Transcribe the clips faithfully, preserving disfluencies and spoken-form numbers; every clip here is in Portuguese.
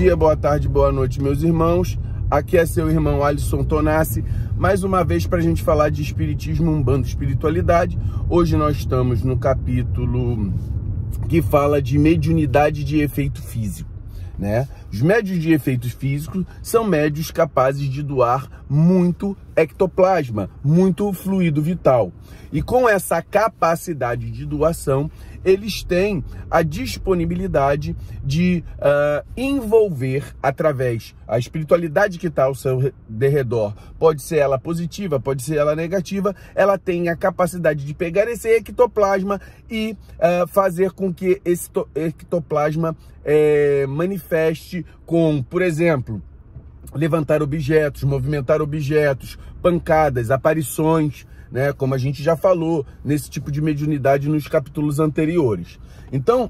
dia, boa tarde, boa noite, meus irmãos. Aqui é seu irmão Alisson Tonassi, mais uma vez para a gente falar de espiritismo, umbanda, espiritualidade. Hoje nós estamos no capítulo que fala de mediunidade de efeito físico, né? Os médios de efeitos físicos são médios capazes de doar muito ectoplasma, muito fluido vital. E com essa capacidade de doação, eles têm a disponibilidade de uh, envolver através a espiritualidade que está ao seu derredor. Pode ser ela positiva, pode ser ela negativa. Ela tem a capacidade de pegar esse ectoplasma e uh, fazer com que esse ectoplasma eh, manifeste com, por exemplo, levantar objetos, movimentar objetos, pancadas, aparições, né, como a gente já falou nesse tipo de mediunidade nos capítulos anteriores. Então,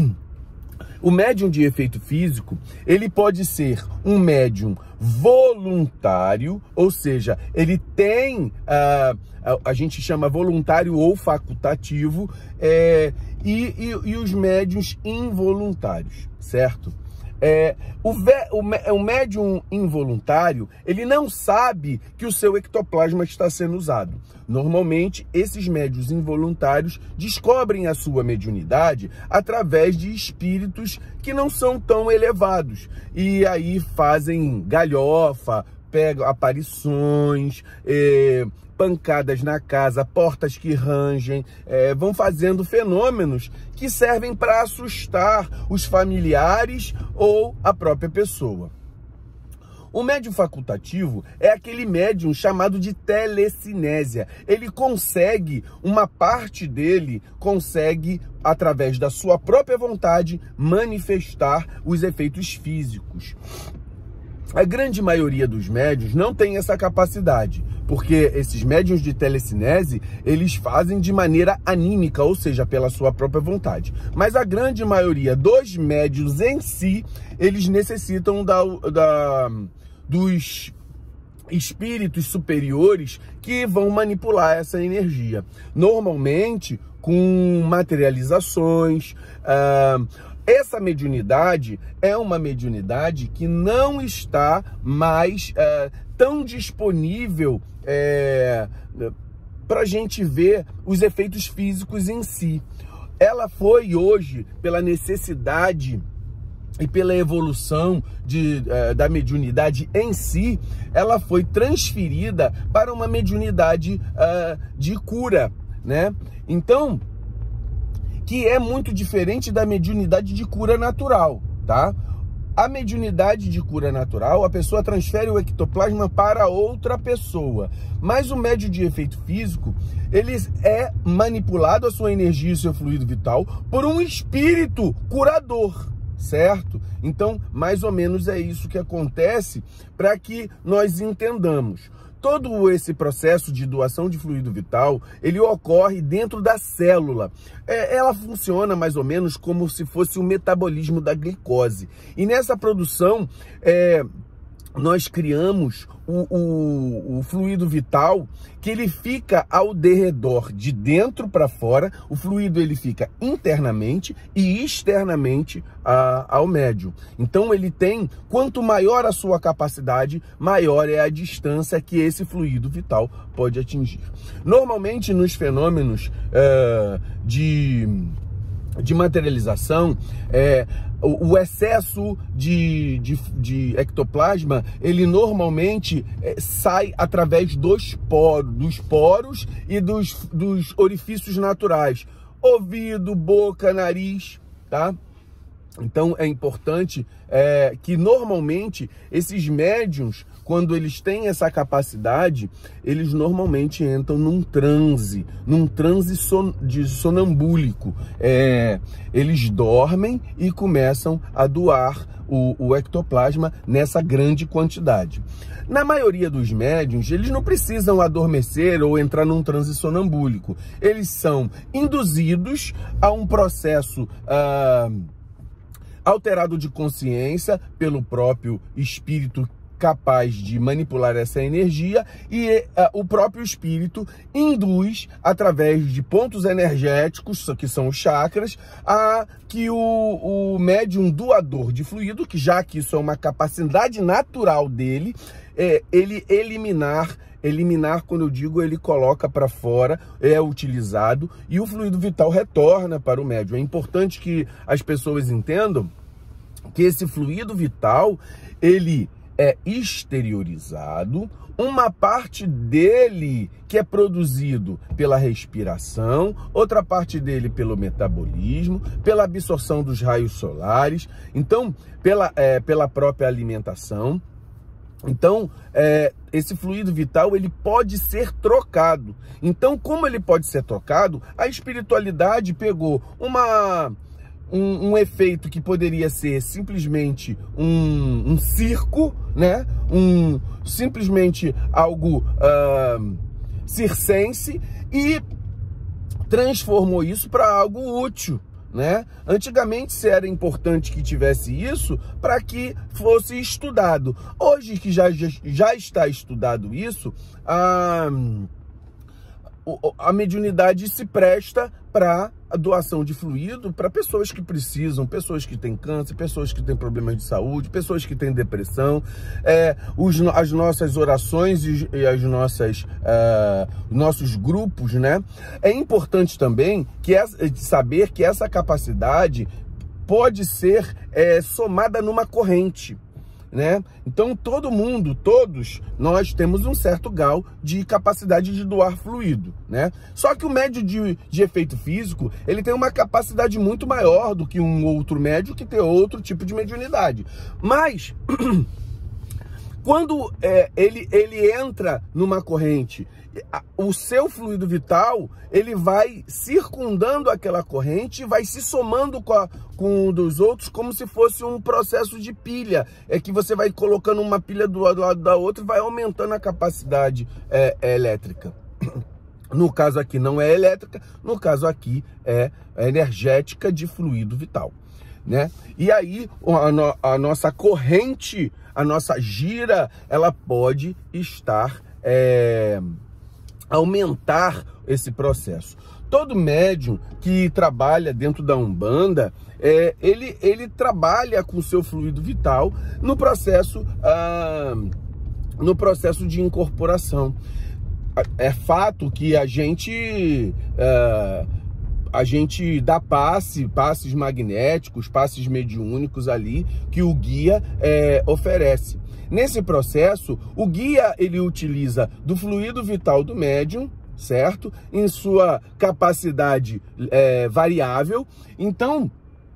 o médium de efeito físico, ele pode ser um médium voluntário, ou seja, ele tem, uh, a, a gente chama voluntário ou facultativo, é, e, e, e os médiums involuntários, certo? É, o, ve, o, o médium involuntário, ele não sabe que o seu ectoplasma está sendo usado. Normalmente, esses médiuns involuntários descobrem a sua mediunidade através de espíritos que não são tão elevados. E aí fazem galhofa, pegam aparições, é, pancadas na casa, portas que rangem, é, vão fazendo fenômenos que servem para assustar os familiares ou a própria pessoa. O médium facultativo é aquele médium chamado de telecinésia. Ele consegue, uma parte dele consegue, através da sua própria vontade, manifestar os efeitos físicos. A grande maioria dos médiuns não tem essa capacidade, porque esses médiuns de telecinese, eles fazem de maneira anímica, ou seja, pela sua própria vontade. Mas a grande maioria dos médiuns em si, eles necessitam da, da, dos espíritos superiores que vão manipular essa energia. Normalmente, com materializações. Uh, essa mediunidade é uma mediunidade que não está mais uh, tão disponível é, para a gente ver os efeitos físicos em si. Ela foi hoje, pela necessidade e pela evolução de, é, da mediunidade em si, ela foi transferida para uma mediunidade uh, de cura, né? Então, que é muito diferente da mediunidade de cura natural, tá? A mediunidade de cura natural, a pessoa transfere o ectoplasma para outra pessoa. Mas o médium de efeito físico, ele é manipulado, a sua energia e seu fluido vital, por um espírito curador, certo? Então, mais ou menos é isso que acontece, para que nós entendamos. Todo esse processo de doação de fluido vital, ele ocorre dentro da célula. É, ela funciona mais ou menos como se fosse o metabolismo da glicose. E nessa produção, é, nós criamos o, o, o fluido vital, que ele fica ao derredor, de dentro para fora. O fluido ele fica internamente e externamente a, ao médium. Então ele tem, quanto maior a sua capacidade, maior é a distância que esse fluido vital pode atingir. Normalmente nos fenômenos é, de... de materialização, é, o, o excesso de, de, de ectoplasma, ele normalmente é, sai através dos poros, dos poros e dos, dos orifícios naturais, ouvido, boca, nariz, tá? Então é importante é, que normalmente esses médiuns, quando eles têm essa capacidade, eles normalmente entram num transe, num transe son, de sonambúlico. É, eles dormem e começam a doar o, o ectoplasma nessa grande quantidade. Na maioria dos médiuns, eles não precisam adormecer ou entrar num transe sonambúlico. Eles são induzidos a um processo Ah, alterado de consciência pelo próprio espírito capaz de manipular essa energia e uh, o próprio espírito induz, através de pontos energéticos, que são os chakras, a que o, o médium doador de fluido, que já que isso é uma capacidade natural dele, é, ele eliminar Eliminar, quando eu digo, ele coloca para fora, é utilizado e o fluido vital retorna para o médium. É importante que as pessoas entendam que esse fluido vital, ele é exteriorizado, uma parte dele que é produzido pela respiração, outra parte dele pelo metabolismo, pela absorção dos raios solares, então pela, é, pela própria alimentação. Então, é, esse fluido vital, ele pode ser trocado. Então, como ele pode ser trocado, a espiritualidade pegou uma, um, um efeito que poderia ser simplesmente um, um circo, né? Um, simplesmente algo uh, circense, e transformou isso para algo útil. Né? Antigamente era importante que tivesse isso para que fosse estudado. Hoje que já, já, já está estudado isso, a, a mediunidade se presta para a doação de fluido para pessoas que precisam, pessoas que têm câncer, pessoas que têm problemas de saúde, pessoas que têm depressão. É, os, as nossas orações e, e as nossas, uh, nossos grupos, né? É importante também que essa, saber que essa capacidade pode ser é, somada numa corrente, né? Então todo mundo, todos nós temos um certo grau de capacidade de doar fluido, né? Só que o médio de, de efeito físico, ele tem uma capacidade muito maior do que um outro médio que tem outro tipo de mediunidade. Mas quando é, ele, ele entra numa corrente, o seu fluido vital, ele vai circundando aquela corrente e vai se somando com, a, com um dos outros, como se fosse um processo de pilha. É que você vai colocando uma pilha do lado da outra e vai aumentando a capacidade é, é elétrica. No caso aqui não é elétrica, no caso aqui é energética de fluido vital, né? E aí a, no, a nossa corrente, a nossa gira, ela pode estar... É, aumentar esse processo. Todo médium que trabalha dentro da Umbanda, é, ele, ele trabalha com o seu fluido vital no processo, ah, no processo de incorporação. É fato que a gente... Ah, a gente dá passe, passes magnéticos, passes mediúnicos ali, que o guia é, oferece. Nesse processo, o guia, ele utiliza do fluido vital do médium, certo? Em sua capacidade é, variável. Então,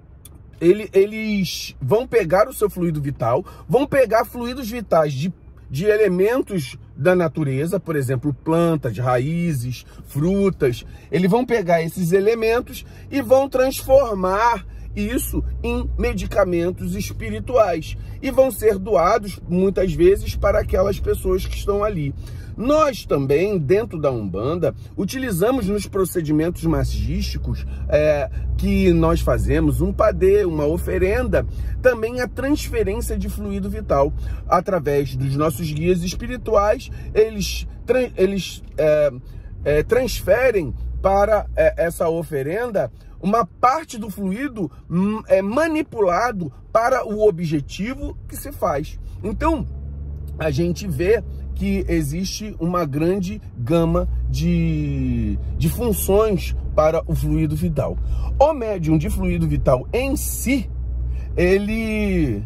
ele, eles vão pegar o seu fluido vital, vão pegar fluidos vitais de de elementos da natureza, por exemplo, plantas, raízes, frutas. Eles vão pegar esses elementos e vão transformar isso em medicamentos espirituais e vão ser doados muitas vezes para aquelas pessoas que estão ali. Nós também, dentro da Umbanda, utilizamos nos procedimentos magísticos é, que nós fazemos, um padê, uma oferenda, também a transferência de fluido vital. Através dos nossos guias espirituais, eles, eles é, é, transferem para é, essa oferenda uma parte do fluido é manipulado para o objetivo que se faz. Então, a gente vê que existe uma grande gama de, de funções para o fluido vital. O médium de fluido vital em si, ele,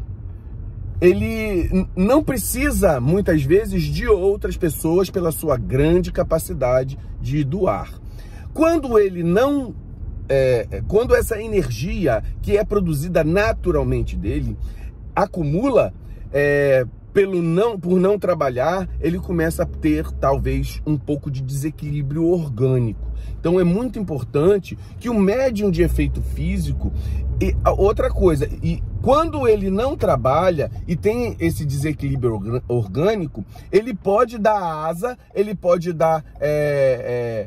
ele não precisa, muitas vezes, de outras pessoas pela sua grande capacidade de doar. Quando ele não... É, quando essa energia que é produzida naturalmente dele acumula, é, pelo não, por não trabalhar, ele começa a ter talvez um pouco de desequilíbrio orgânico. Então é muito importante que o médium de efeito físico, e outra coisa, e quando ele não trabalha e tem esse desequilíbrio orgânico, ele pode dar asa, ele pode dar é, é,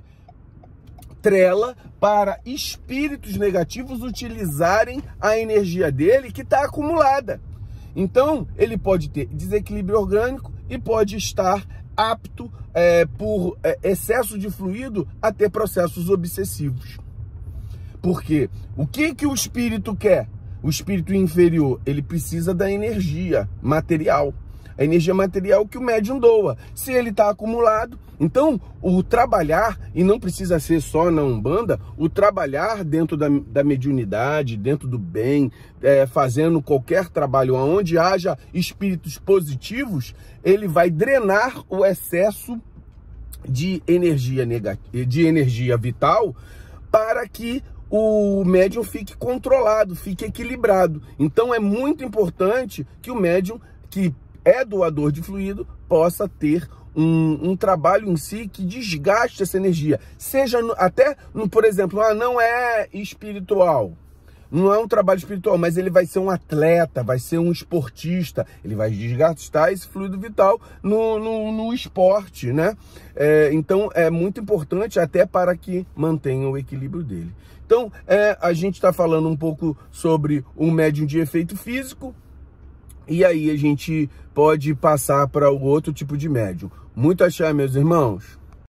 trela para espíritos negativos utilizarem a energia dele que está acumulada. Então, ele pode ter desequilíbrio orgânico e pode estar apto, é, por é, excesso de fluido, a ter processos obsessivos. Porque o que, que o espírito quer? O espírito inferior, ele precisa da energia material. A energia material que o médium doa. Se ele está acumulado, então o trabalhar, e não precisa ser só na Umbanda, o trabalhar dentro da, da mediunidade, dentro do bem, é, fazendo qualquer trabalho onde haja espíritos positivos, ele vai drenar o excesso de energia negativa, de energia vital, para que o médium fique controlado, fique equilibrado. Então é muito importante que o médium, que é doador de fluido, possa ter um, um trabalho em si que desgaste essa energia. Seja no, até, no, por exemplo, ah, não é espiritual, não é um trabalho espiritual, mas ele vai ser um atleta, vai ser um esportista, ele vai desgastar esse fluido vital no, no, no esporte, né? É, então é muito importante até para que mantenha o equilíbrio dele. Então é, a gente está falando um pouco sobre um médium de efeito físico, e aí a gente pode passar para o outro tipo de médium. Muito axé, meus irmãos.